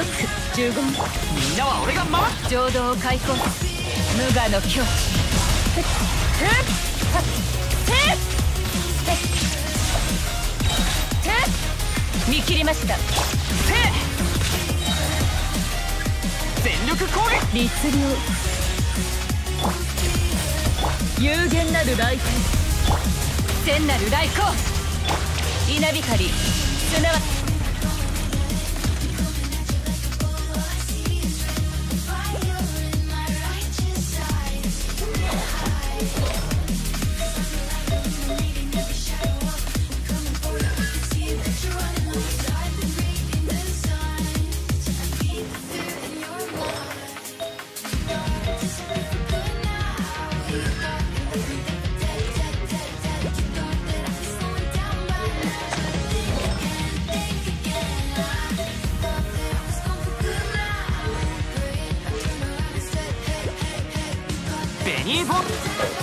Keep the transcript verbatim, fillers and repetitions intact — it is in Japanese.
ックじゅうご。みんなは俺が守る。 浄土を開放。無我の境地。見切りました。 全力攻撃。 律令。有限なる来天。千なる来光。稲光すなわちベニーフォン